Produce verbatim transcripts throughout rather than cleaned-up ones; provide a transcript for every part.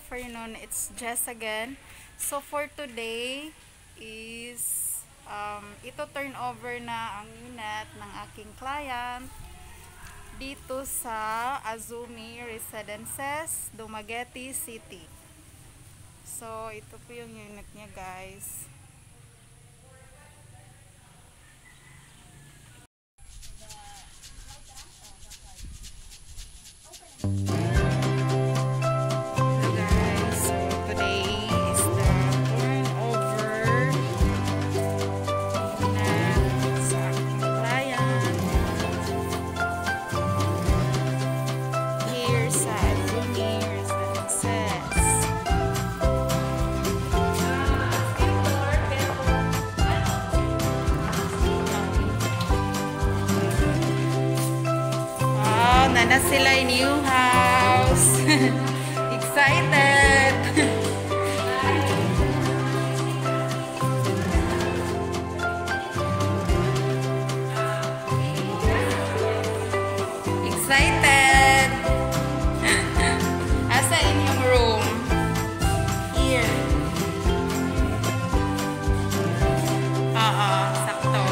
afternoon. It's Jess again. So for today is um, ito turn over na ang unit ng aking client dito sa Azumi Residences, Dumaguete City. So ito po yung unit niya, guys. Na sila yung new house. Excited. Excited. Asa inyong room? Here. Oo, sakto.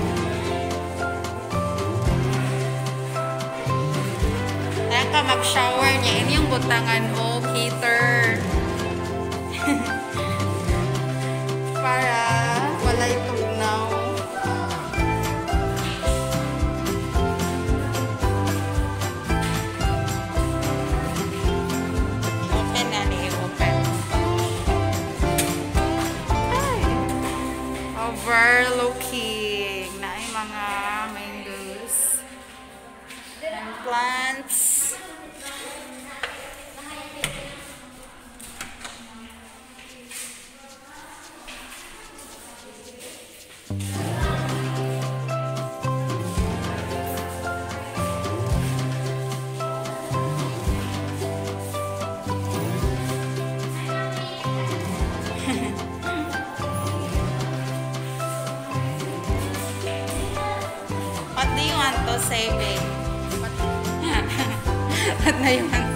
Ka mag-shower niya. Ini yung butangan o heater. Para wala itugnaw. Open na ni open. Ay. Overlooking na ay mga mangoes and plants. What do you want to say, babe? What do you want?